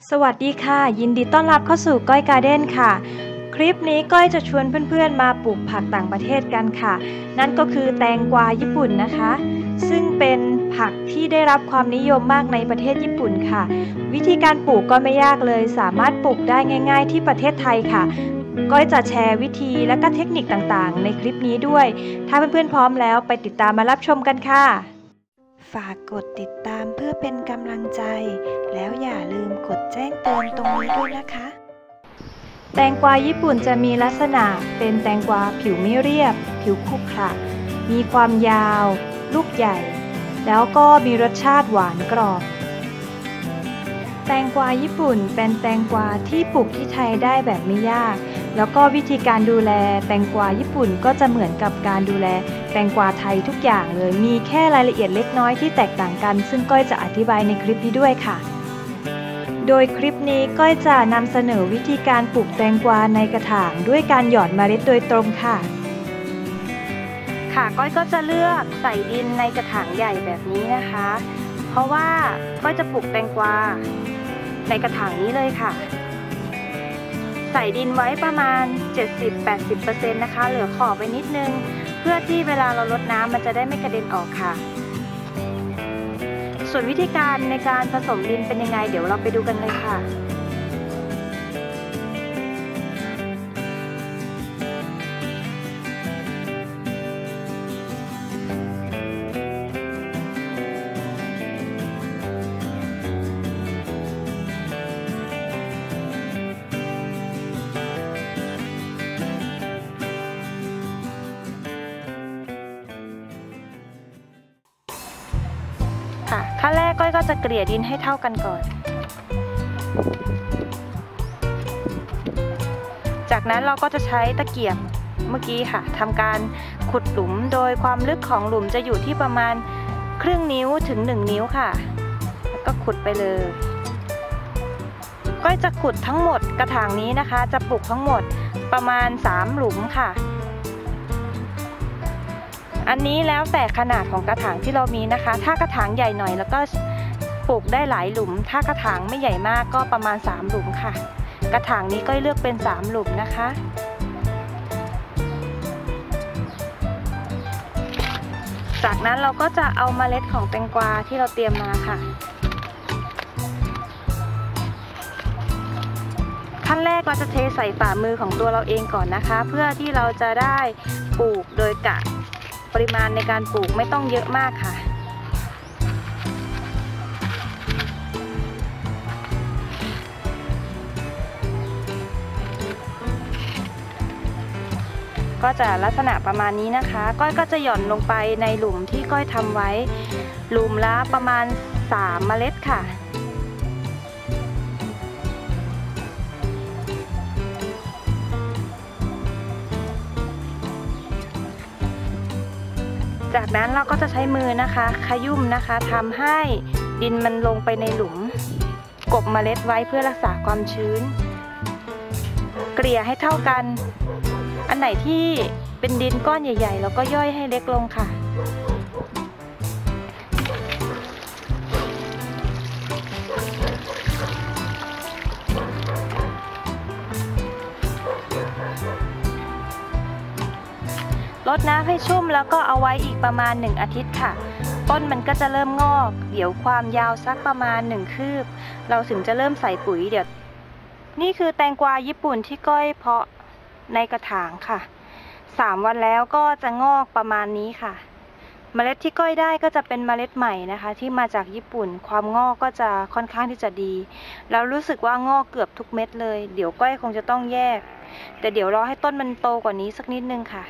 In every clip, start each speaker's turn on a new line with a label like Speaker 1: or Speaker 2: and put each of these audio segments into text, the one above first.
Speaker 1: สวัสดีค่ะยินดีต้อนรับเข้าสู่ก้อยการ์เด้นค่ะคลิปนี้ก้อยจะชวนเพื่อนๆมาปลูกผักต่างประเทศกันค่ะนั่นก็คือแตงกวาญี่ปุ่นนะคะซึ่งเป็นผักที่ได้รับความนิยมมากในประเทศญี่ปุ่นค่ะวิธีการปลูกก็ไม่ยากเลยสามารถปลูกได้ง่ายๆที่ประเทศไทยค่ะก้อยจะแชร์วิธีและก็เทคนิคต่างๆในคลิปนี้ด้วยถ้าเพื่อนๆพร้อมแล้วไปติดตามมารับชมกันค่ะฝากกดติดตามเพื่อเป็นกำลังใจแล้วอย่าลืมกดแจ้งเตือนตรงนี้ด้วยนะคะแตงกวาญี่ปุ่นจะมีลักษณะเป็นแตงกวาผิวไม่เรียบผิวขรุขระมีความยาวลูกใหญ่แล้วก็มีรสชาติหวานกรอบแตงกวาญี่ปุ่นเป็นแตงกวาที่ปลูกที่ไทยได้แบบไม่ยากแล้วก็วิธีการดูแลแตงกวาญี่ปุ่นก็จะเหมือนกับการดูแลแตงกวาไทยทุกอย่างเลยมีแค่รายละเอียดเล็กน้อยที่แตกต่างกันซึ่งก้อยจะอธิบายในคลิปนี้ด้วยค่ะโดยคลิปนี้ก้อยจะนำเสนอวิธีการปลูกแตงกวาในกระถางด้วยการหยอดเมล็ดโดยตรงค่ะก้อยก็จะเลือกใส่ดินในกระถางใหญ่แบบนี้นะคะเพราะว่าก้อยจะปลูกแตงกวาในกระถางนี้เลยค่ะใส่ดินไว้ประมาณ 70-80% นะคะเหลือขอบไว้นิดนึงเพื่อที่เวลาเรารดน้ำมันจะได้ไม่กระเด็นออกค่ะส่วนวิธีการในการผสมดินเป็นยังไงเดี๋ยวเราไปดูกันเลยค่ะขั้นแรกก้อยก็จะเกลี่ยดินให้เท่ากันก่อนจากนั้นเราก็จะใช้ตะเกียบเมื่อกี้ค่ะทำการขุดหลุมโดยความลึกของหลุมจะอยู่ที่ประมาณครึ่งนิ้วถึง1 นิ้วค่ะแล้วก็ขุดไปเลยก้อยจะขุดทั้งหมดกระถางนี้นะคะจะปลูกทั้งหมดประมาณ3 หลุมค่ะอันนี้แล้วแต่ขนาดของกระถางที่เรามีนะคะถ้ากระถางใหญ่หน่อยแล้วก็ปลูกได้หลายหลุมถ้ากระถางไม่ใหญ่มากก็ประมาณ3 หลุมค่ะกระถางนี้ก็เลือกเป็น3 หลุมนะคะจากนั้นเราก็จะเอาเมล็ดของแตงกวาที่เราเตรียมมาค่ะขั้นแรกเราจะเทใส่ฝ่ามือของตัวเราเองก่อนนะคะเพื่อที่เราจะได้ปลูกโดยกะปริมาณในการปลูกไม่ต้องเยอะมากค่ะก็จะลักษณะประมาณนี้นะคะก้อยก็จะหย่อนลงไปในหลุมที่ก้อยทำไว้หลุมละประมาณ3 เมล็ดค่ะจากนั้นเราก็จะใช้มือนะคะขยุ่มนะคะทำให้ดินมันลงไปในหลุมกบเมล็ดไว้เพื่อรักษาความชื้นเกลี่ยให้เท่ากันอันไหนที่เป็นดินก้อนใหญ่ๆเราก็ย่อยให้เล็กลงค่ะรดน้ำให้ชุ่มแล้วก็เอาไว้อีกประมาณ1 อาทิตย์ค่ะต้นมันก็จะเริ่มงอกเดี๋ยวความยาวสักประมาณ1 คืบเราถึงจะเริ่มใส่ปุ๋ยเดี๋ยวนี่คือแตงกวาญี่ปุ่นที่ก้อยเพาะในกระถางค่ะ3 วันแล้วก็จะงอกประมาณนี้ค่ะเมล็ดที่ก้อยได้ก็จะเป็นเมล็ดใหม่นะคะที่มาจากญี่ปุ่นความงอกก็จะค่อนข้างที่จะดีแล้วรู้สึกว่างอกเกือบทุกเม็ดเลยเดี๋ยวก้อยคงจะต้องแยกแต่เดี๋ยวรอให้ต้นมันโตกว่านี้สักนิดนึงค่ะ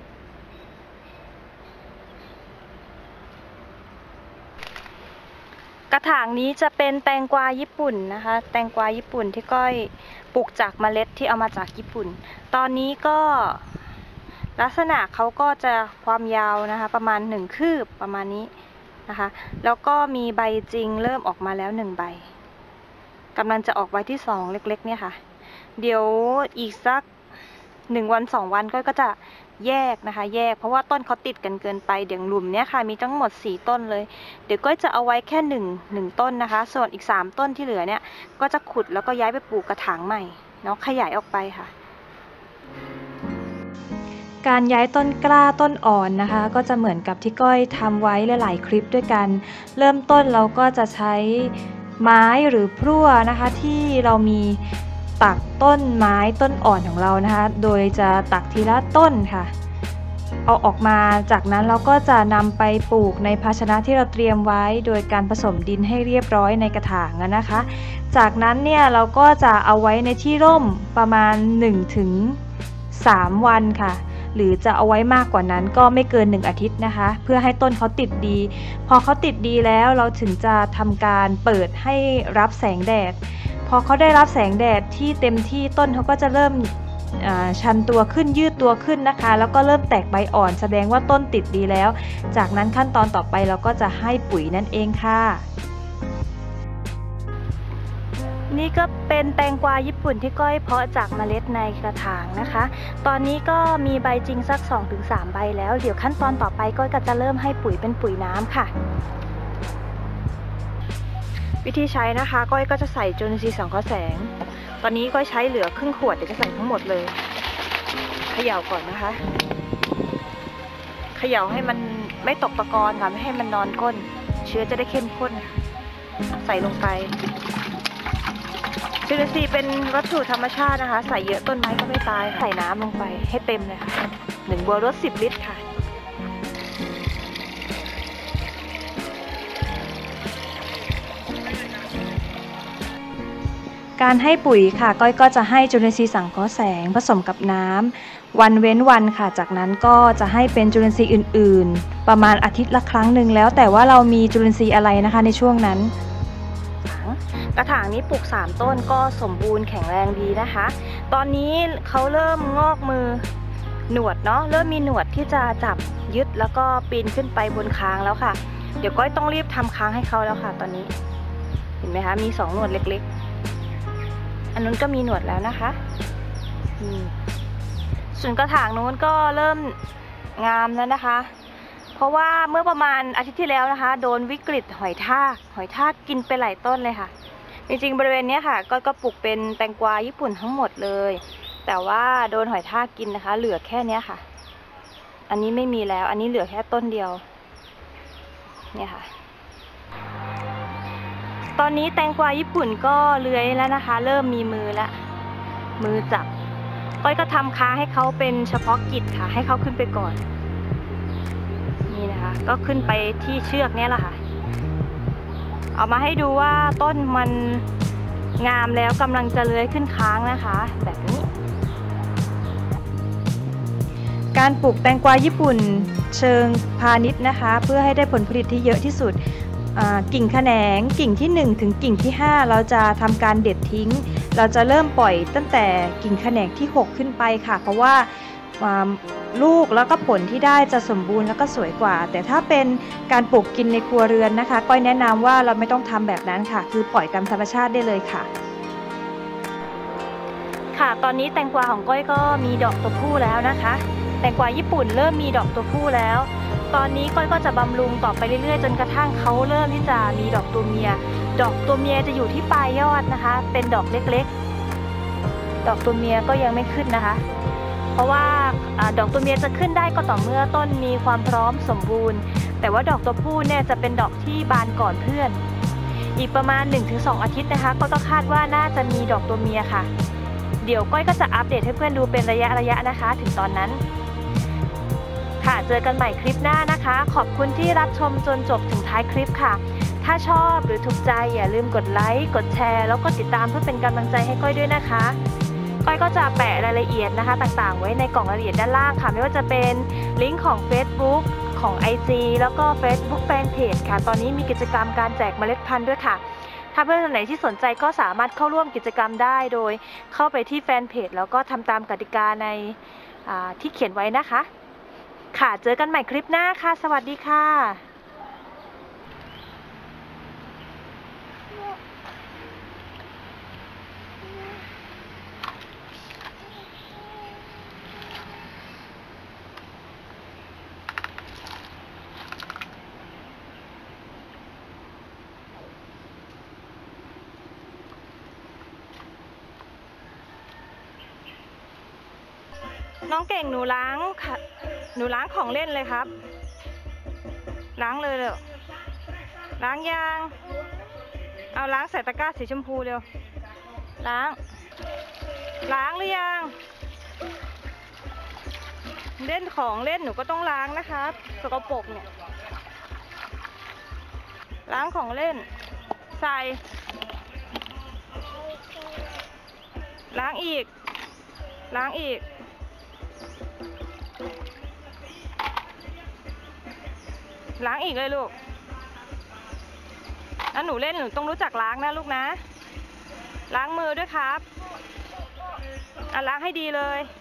Speaker 1: กระถางนี้จะเป็นแตงกวาญี่ปุ่นนะคะแตงกวาญี่ปุ่นที่ก้อยปลูกจากเมล็ดที่เอามาจากญี่ปุ่นตอนนี้ก็ลักษณะเขาก็จะความยาวนะคะประมาณ1 คืบประมาณนี้นะคะแล้วก็มีใบจริงเริ่มออกมาแล้ว1 ใบกำลังจะออกใบที่2เล็กๆเนี่ยค่ะเดี๋ยวอีกสัก 1 วัน 2 วันก็จะแยกนะคะแยกเพราะว่าต้นเขาติดกันเกินไปเดี๋ยวหลุมเนี้ยค่ะมีทั้งหมด4ต้นเลยเดี๋ยวก็จะเอาไว้แค่1ต้นนะคะส่วนอีก3ต้นที่เหลือเนี่ยก็จะขุดแล้วก็ย้ายไปปลูกกระถางใหม่เนาะขยายออกไปค่ะการย้ายต้นกล้าต้นอ่อนนะคะก็จะเหมือนกับที่ก้อยทำไว้หลายๆคลิปด้วยกันเริ่มต้นเราก็จะใช้ไม้หรือพลั่วนะคะที่เรามีตักต้นไม้ต้นอ่อนของเรานะคะโดยจะตักทีละต้นค่ะเอาออกมาจากนั้นเราก็จะนำไปปลูกในภาชนะที่เราเตรียมไว้โดยการผสมดินให้เรียบร้อยในกระถางนะคะจากนั้นเนี่ยเราก็จะเอาไว้ในที่ร่มประมาณ 1-3 วันค่ะหรือจะเอาไว้มากกว่านั้นก็ไม่เกิน1 อาทิตย์นะคะเพื่อให้ต้นเขาติดดีพอเขาติดดีแล้วเราถึงจะทำการเปิดให้รับแสงแดดพอเขาได้รับแสงแดดที่เต็มที่ต้นเขาก็จะเริ่มชันตัวขึ้นยืดตัวขึ้นนะคะแล้วก็เริ่มแตกใบอ่อนแสดงว่าต้นติดดีแล้วจากนั้นขั้นตอนต่อไปเราก็จะให้ปุ๋ยนั่นเองค่ะนี่ก็เป็นแตงกวาญี่ปุ่นที่ก้อยเพาะจากเมล็ดในกระถางนะคะตอนนี้ก็มีใบจริงสัก 2-3 ใบแล้วเดี๋ยวขั้นตอนต่อไปก้อยก็จะเริ่มให้ปุ๋ยเป็นปุ๋ยน้ำค่ะวิธีใช้นะคะก้อยก็จะใส่จุลินทรีย์สังเคราะห์แสงตอนนี้ก้อยใช้เหลือครึ่งขวดเดี๋ยวจะใส่ทั้งหมดเลยเขย่าก่อนนะคะเขย่าให้มันไม่ตกตะกอนค่ะไม่ให้มันนอนก้นเชื้อจะได้เข้มข้นใส่ลงไปจุลินทรีย์เป็นวัตถุธรรมชาตินะคะใส่เยอะต้นไม้ก็ไม่ตายใส่น้ำลงไปให้เต็มเลยค่ะ1 บัวรด 10 ลิตรค่ะการให้ปุ๋ยค่ะก้อยก็จะให้จุลินทรีย์สังเคราะห์แสงผสมกับน้ำวันเว้นวันค่ะจากนั้นก็จะให้เป็นจุลินทรีย์อื่นๆประมาณอาทิตย์ละครั้งหนึ่งแล้วแต่ว่าเรามีจุลินทรีย์อะไรนะคะในช่วงนั้นกระถางนี้ปลูก3 ต้นก็สมบูรณ์แข็งแรงดีนะคะตอนนี้เขาเริ่มงอกมือหนวดเนาะเริ่มมีหนวดที่จะจับยึดแล้วก็ปีนขึ้นไปบนค้างแล้วค่ะเดี๋ยวก้อยต้องรีบทำค้างให้เขาแล้วค่ะตอนนี้เห็นไหมคะมี2 หนวดเล็กๆอันนู้นก็มีหนวดแล้วนะคะส่วนกระถางนู้นก็เริ่มงามแล้วนะคะเพราะว่าเมื่อประมาณอาทิตย์ที่แล้วนะคะโดนวิกฤตหอยทากกินไปหลายต้นเลยค่ะจริงๆบริเวณนี้ค่ะก็ปลูกเป็นแตงกวาญี่ปุ่นทั้งหมดเลยแต่ว่าโดนหอยทากกินนะคะเหลือแค่นี้ค่ะอันนี้ไม่มีแล้วอันนี้เหลือแค่ต้นเดียวเนี่ยค่ะตอนนี้แตงกวาญี่ปุ่นก็เลื้อยแล้วนะคะเริ่มมีมือแล้วมือจับก้อยก็ทำค้างให้เขาเป็นเฉพาะกิจค่ะให้เขาขึ้นไปก่อนนี่นะคะก็ขึ้นไปที่เชือกนี้แหละค่ะเอามาให้ดูว่าต้นมันงามแล้วกำลังจะเลื้อยขึ้นค้างนะคะแบบนี้การปลูกแตงกวาญี่ปุ่นเชิงพาณิชย์นะคะเพื่อให้ได้ผลผลิตที่เยอะที่สุดกิ่งแขนงกิ่งที่1ถึงกิ่งที่5เราจะทำการเด็ดทิ้งเราจะเริ่มปล่อยตั้งแต่กิ่งแขนงที่6ขึ้นไปค่ะเพราะว่าลูกแล้วก็ผลที่ได้จะสมบูรณ์แล้วก็สวยกว่าแต่ถ้าเป็นการปลูกกินในครัวเรือนนะคะก้อยแนะนำว่าเราไม่ต้องทำแบบนั้นค่ะคือปล่อยตามธรรมชาติได้เลยค่ะค่ะตอนนี้แตงกวาของก้อยก็มีดอกตัวผู้แล้วนะคะแตงกวาญี่ปุ่นเริ่มมีดอกตัวผู้แล้วตอนนี้ก้อยก็จะบำรุงต่อไปเรื่อยๆจนกระทั่งเขาเริ่มที่จะมีดอกตัวเมียดอกตัวเมียจะอยู่ที่ปลายยอดนะคะเป็นดอกเล็กๆดอกตัวเมียก็ยังไม่ขึ้นนะคะเพราะว่าดอกตัวเมียจะขึ้นได้ก็ต่อเมื่อต้นมีความพร้อมสมบูรณ์แต่ว่าดอกตัวผู้เนี่ยจะเป็นดอกที่บานก่อนเพื่อนอีกประมาณ 1-2 อาทิตย์นะคะก็คาดว่าน่าจะมีดอกตัวเมียค่ะเดี๋ยวก้อยก็จะอัปเดตให้เพื่อนดูเป็นระยะนะคะถึงตอนนั้นค่ะเจอกันใหม่คลิปหน้านะคะขอบคุณที่รับชมจนจบถึงท้ายคลิปค่ะถ้าชอบหรือถูกใจอย่าลืมกดไลค์กดแชร์แล้วก็ติดตามเพื่อเป็นกำลังใจให้ก้อยด้วยนะคะก้อยก็จะแปะรายละเอียดนะคะต่างๆไว้ในกล่องรายละเอียดด้านล่างค่ะไม่ว่าจะเป็นลิงก์ของ Facebook ของ IG แล้วก็ Facebook Fanpage ค่ะตอนนี้มีกิจกรรมการแจกเมล็ดพันธุ์ด้วยค่ะถ้าเพื่อนคนไหนที่สนใจก็สามารถเข้าร่วมกิจกรรมได้โดยเข้าไปที่แฟนเพจแล้วก็ทำตามกติกาในที่เขียนไว้นะคะค่ะเจอกันใหม่คลิปหน้าค่ะสวัสดีค่ะน้องเก่งหนูล้างค่ะหนูล้างของเล่นเลยครับล้างเลยเร็วล้างยางเอาล้างใส่ตะกร้าสีชมพูเร็วล้างหรือยังเล่นของเล่นหนูก็ต้องล้างนะครับสกปรกเนี่ยล้างของเล่นใส่ล้างอีกล้างอีกเลยลูกแล้วหนูเล่นหนูต้องรู้จักล้างนะลูกนะล้างมือด้วยครับล้างให้ดีเลย